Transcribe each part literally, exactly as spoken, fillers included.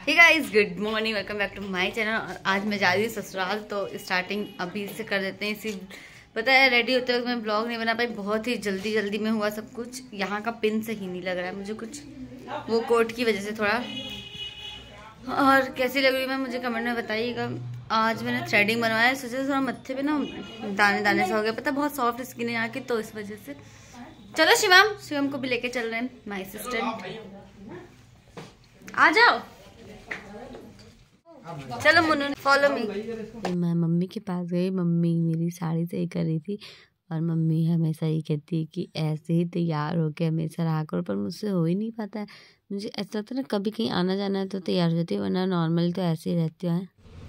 Hey guys, good morning, welcome back to my channel. और आज मैं जा रही हूँ ससुराल, तो स्टार्टिंग अभी से कर देते हैं। इसी पता है रेडी होते वक्त मैं ब्लॉग नहीं बना पाई, बहुत ही जल्दी जल्दी में हुआ सब कुछ। यहाँ का पिन सही नहीं लग रहा है मुझे कुछ, वो कोट की वजह से थोड़ा। और कैसी लग रही है मैं मुझे कमेंट में बताइएगा। आज मैंने थ्रेडिंग बनवाया है, सोचा थोड़ा मत्थे पे ना दाने दाने से हो गया, पता बहुत सॉफ्ट स्किन है यहाँ की, तो इस वजह से। चलो शिवम, शिवम को भी लेके चल रहे हैं, माई असिस्टेंट। आ जाओ, चलो मुन्नू फॉलो मी। मैं मम्मी के पास गई, मम्मी मेरी साड़ी सही कर रही थी और मम्मी हमेशा ही कहती है कि ऐसे ही तैयार होके हमेशा रहा करो, पर मुझसे हो ही नहीं पाता है। मुझे ऐसा लगता है ना कभी कहीं आना जाना है तो तैयार हो जाती है, वरना नॉर्मल तो ऐसे ही रहती है।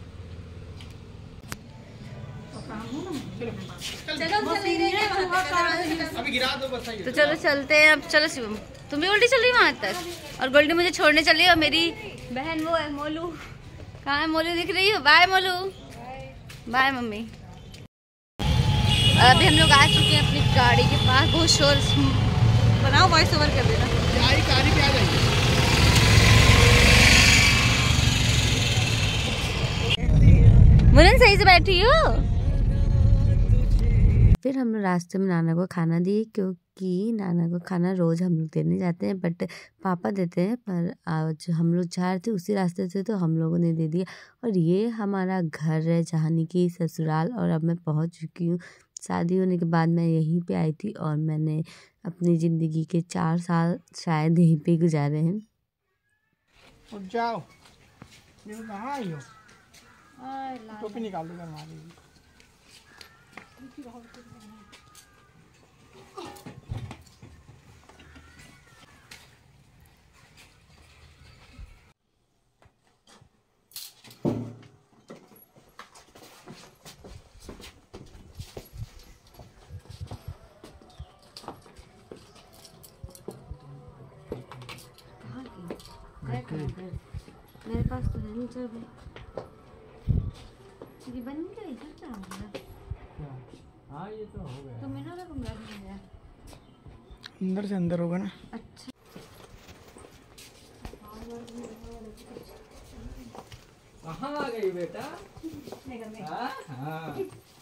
तो चलो चलते हैं अब। चलो शिवम, तुम भी उल्टी चल रही वहां तक, और गोल्डी मुझे छोड़ने चली, और मेरी बहन वो है मोलू। कहाँ है मोलू, दिख रही हो? Bye Molu, bye mummy. अभी हम लोग आ चुके हैं अपनी गाड़ी के पास। बहुत शोर बनाओ, वॉइस ओवर कर देना। गाड़ी पे आ जाइए। मुनन सही से बैठी हो? फिर हम लोग रास्ते में नाना को खाना दिए, क्योंकि नाना को खाना रोज हम लोग देने जाते हैं, बट पापा देते हैं। पर आज हम लोग जा रहे थे उसी रास्ते से, तो हम लोगों ने दे दिया। और ये हमारा घर है जहानी की ससुराल, और अब मैं पहुंच चुकी हूँ। शादी होने के बाद मैं यहीं पे आई थी, और मैंने अपनी ज़िंदगी के चार साल शायद यहीं पे गुजारे हैं। उठ जाओ, ये कहाँ आई हो? टोपी निकाल दो, मार देगी। मेरे पास तो है नहीं, चल भाई ये बन गया, इधर क्या हो गया? हाँ ये तो हो गया। तो मेरा ना कमरा बन गया, अंदर से अंदर होगा ना। अच्छा कहाँ आ गई बेटा? हाँ हाँ।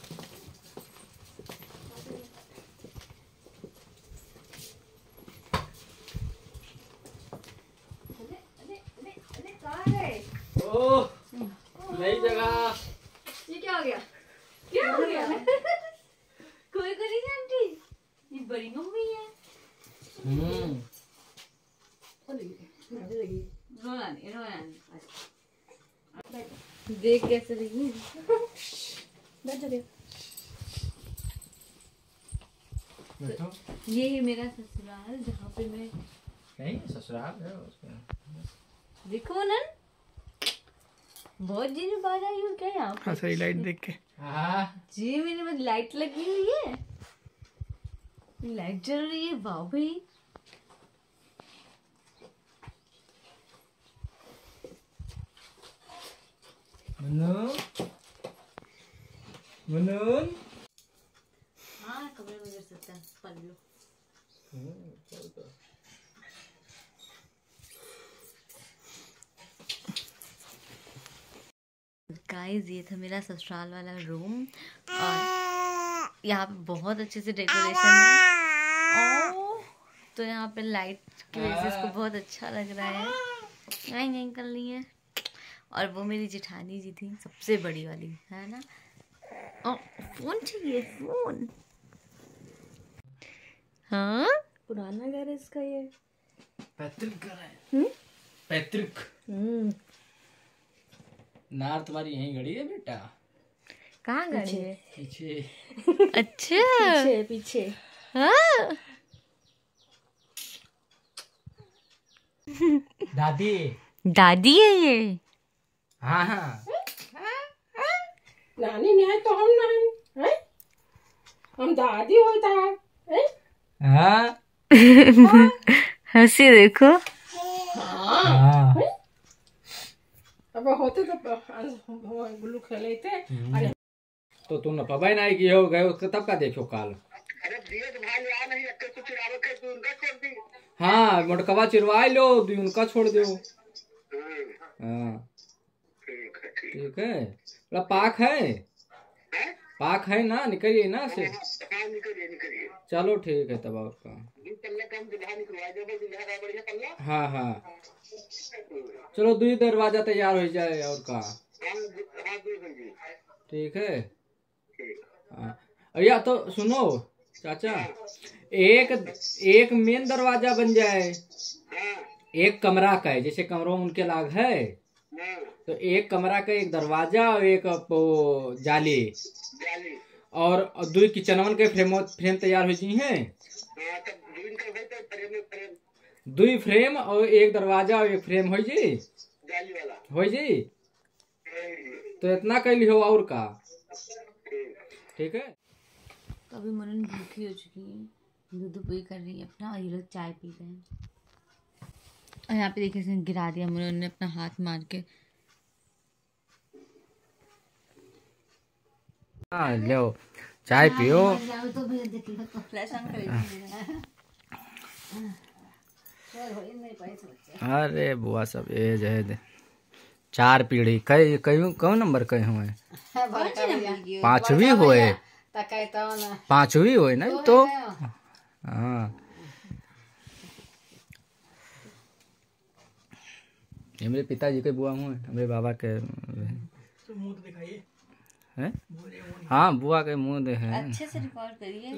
ओह, नई जगह। ये क्या हो गया? क्या हो गया? कोई कोई नहीं आंटी, ये बड़ी मम्मी है। हम्म। रोना नहीं, रोना नहीं। देख कैसे रही है। बैठ जाओ। बैठो। ये है मेरा ससुराल, जहाँ पे मैं नहीं ससुराल है उसका। देखो ना, बहुत दिन बाद आई हूँ क्या यहाँ पे? सही लाइट देख के। हाँ जी, मेरे में लाइट लगी हुई है, लाइट जल रही है। वाह भाई, मुन्नू, मुन्नू। हाँ कमरे में गिर सकता है, पढ़ लो। गाइस, ये था मेरा ससुराल वाला रूम, और यहाँ पे बहुत अच्छे से डेकोरेशन है। ओह, तो यहाँ पे लाइट की वजह से इसको बहुत अच्छा लग रहा है। नहीं नहीं कर ली है। और वो मेरी जेठानी जी थी, सबसे बड़ी वाली, है ना। ओ, फोन चाहिए, फोन। हाँ, पुराना घर है इसका, ये पैतृक घर है। पैतृक। हम्म। नार तुम्हारी यहीं गड़ी है बेटा? कहाँ गड़ी है? पीछे। अच्छा, पीछे पीछे। हाँ। दादी। दादी है ये। हाँ हाँ। नानी नहीं है तो हम नहीं है, हम दादी होता है। हाँ। हंसी देखो। हाँ। अब होते तो गुल्लू खेले थे। अरे तो तुम न पबाई नहीं की हो गए उसका, तब का देखो काल। अरे दिए तो भाई आ नहीं अक्के कुछ चिरावे के तू उनका छोड़ दी। हाँ मोटकवा चिरवा लो, उनका छोड़ दो। हाँ ठीक है ठीक ठीक है। मतलब पाक है, है। पाक है ना, निकलिए ना से। हाँ निकलिए निकलिए। चलो ठीक है तब और का। दो पल्ला काम दुल्हा निकलवा देगा, दुल्हा का बढ़िया पल्ला। हाँ हाँ चलो दो ही दरवाजा तैयार हो जाए और का। हाँ दो- हाँ दो बजे। ठीक है। ठीक। हाँ या तो सुनो चाचा, एक एक मेन दरवाजा बन जाए, हाँ एक कमरा का है, जैसे कमरों में उनके लाग है, हाँ तो एक कमरा का एक दरवाजा और एक वो जाली, जाली। और दो किचनवन के फ्रेम फ्रेम तैयार हो जी हैं। हाँ तब दो इनका है तो फ्रेम फ्रेम दो फ्रेम और एक दरवाजा और एक फ्रेम हो जी, जाली वाला। हो जी। तो इतना कैली हो और का। ठीक है। तो अभी मनन भूखी हो चुकी है, दूध पी कर रही है अपना, और ये लोग चाय पी रहे हैं। और यहाँ पे देखिए इसने गिरा दिया मनन ने अपना हाथ मार के। हाँ लो चाय पियो। तो भैया देखिए तो परेशान करेगी। अरे बुआ सब एज है, चार पीढ़ी कई कई कौन नंबर कई हुए, पांचवी हुए, पांचवी हुए ना तो। हाँ ये मेरे पिताजी के बुआ हुए, मेरे बाबा के मुंह तो दिखाइए। हैं। हाँ बुआ के मुंह दे है। अच्छे से रिकॉर्ड करिए।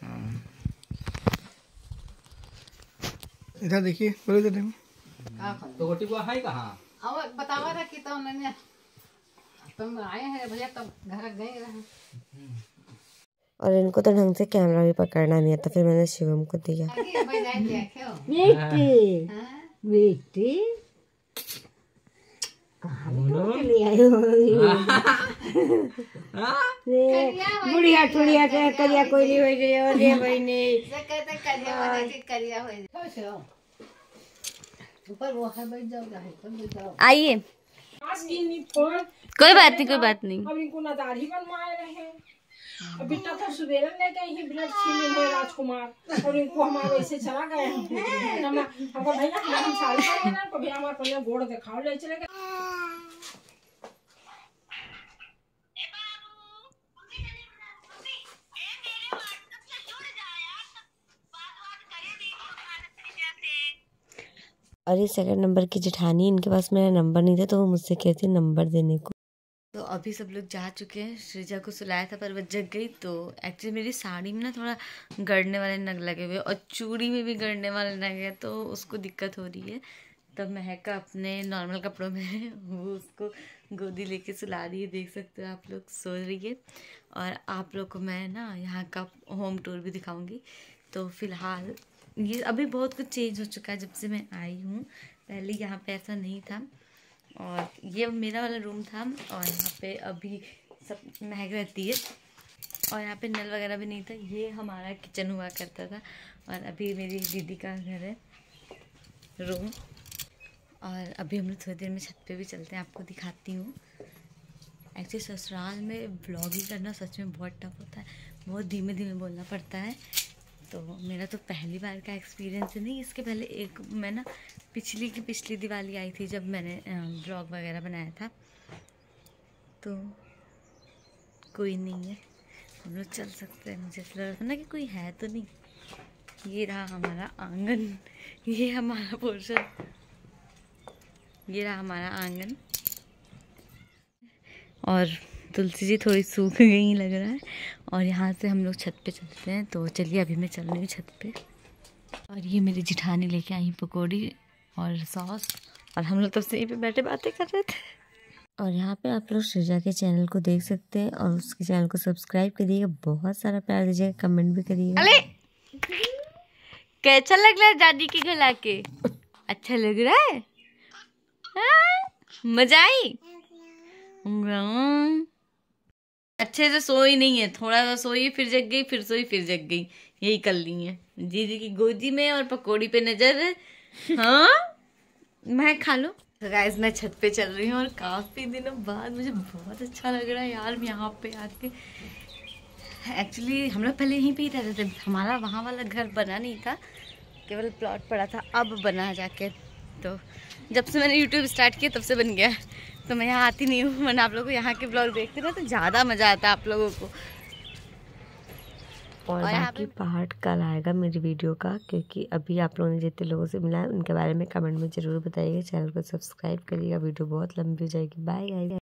इधर देखिए, बोलो इधर देखो। तो गोटी बुआ है कहाँ। अब बतावा था कि तो मैंने तुम आए हैं भैया, तब घर गए रहे। और इनको तो ढंग से कैमरा भी पकड़ना नहीं आता, फिर मैंने शिवम को दिया। बेटी बेटी बुढ़िया टुड़िया के करिया कोई नहीं होई रे ओ रे बहनी ऊपर वो है, बैठ जाओ जाए तो बैठ जाओ। आइए, कोई बात नहीं कोई बात नहीं। अब इनको नदारी बनवाए रहे, अब बेटा तो सुबेरे ले गए ही ब्लड छीने हुए राजकुमार, और इनको हमारे ऐसे चला गए हैं। हम हमको भैया हम साड़ी पहने ना, तो भैया हमारे पहले गोड़ दिखाओ ले चले गए। और ये सेकंड नंबर की जेठानी, इनके पास मेरा नंबर नहीं था तो वो मुझसे कहती नंबर देने को। तो अभी सब लोग जा चुके हैं, सृजा को सुलाया था पर वो जग गई। तो एक्चुअली मेरी साड़ी में ना थोड़ा गड़ने वाले नग लगे हुए और चूड़ी में भी गड़ने वाले नग है, तो उसको दिक्कत हो रही है। तब महक अपने नॉर्मल कपड़ों में वो उसको गोदी लेके सुला रही है, देख सकते हो आप लोग, सो रही है। और आप लोग को मैं ना यहाँ का होम टूर भी दिखाऊंगी। तो फिलहाल ये अभी बहुत कुछ चेंज हो चुका है जब से मैं आई हूँ, पहले यहाँ पे ऐसा नहीं था। और ये मेरा वाला रूम था, और यहाँ पे अभी सब महक रहती है, और यहाँ पे नल वगैरह भी नहीं था। ये हमारा किचन हुआ करता था, और अभी मेरी दीदी का घर है रूम। और अभी हम लोग थोड़ी देर में छत पे भी चलते हैं, आपको दिखाती हूँ। एक्चुअली ससुराल में व्लॉगिंग करना सच में बहुत टफ होता है, बहुत धीमे धीमे बोलना पड़ता है। तो मेरा तो पहली बार का एक्सपीरियंस है, नहीं इसके पहले एक मैं ना पिछली की पिछली दिवाली आई थी जब मैंने ब्लॉग वगैरह बनाया था। तो कोई नहीं है, हम लोग चल सकते हैं। मुझे लग रहा था ना कि कोई है तो नहीं। ये रहा हमारा आंगन, ये हमारा पोर्शन, ये रहा हमारा आंगन। और तुलसी जी थोड़ी सूख गई लग रहा है। और यहाँ से हम लोग छत पे चलते हैं। तो चलिए अभी मैं चल रही हूँ छत पे। और ये मेरी जिठानी लेके आई पकौड़ी और सॉस, और हम लोग तब से यहीं पे बैठे बातें कर रहे थे। और यहाँ पे आप लोग सृजा के चैनल को देख सकते हैं, और उसके चैनल को सब्सक्राइब करिएगा, बहुत सारा प्यार दीजिएगा, कमेंट भी करिएगा। अरे कैसा लग रहा है दादी के घर आके? अच्छा लग रहा है? हाँ? मजा आई? अच्छे से सोई नहीं है, थोड़ा सा सोई फिर जग गई, फिर सोई फिर जग गई, यही कर ली है। दीदी की गोदी में और पकौड़ी पे नजर। हाँ मैं खा लो। तो गाइस मैं छत पे चल रही हूँ, और काफी दिनों बाद मुझे बहुत अच्छा लग रहा है यार यहाँ पे आके। एक्चुअली हम लोग पहले यहीं पे ही रहते थे, हमारा वहाँ वाला घर बना नहीं था, केवल प्लॉट पड़ा था, अब बना जाके। तो जब से मैंने यूट्यूब स्टार्ट किया तब से बन गया। तो मैं यहाँ आती नहीं हूँ, मैंने आप लोगों को यहाँ के ब्लॉग देखते ना तो ज़्यादा मज़ा आता है आप लोगों को। और बाकी पार्ट कल आएगा मेरी वीडियो का, क्योंकि अभी आप लोगों ने जितने लोगों से मिला है उनके बारे में कमेंट में ज़रूर बताइएगा। चैनल को सब्सक्राइब करिएगा, वीडियो बहुत लंबी हो जाएगी। Bye guys.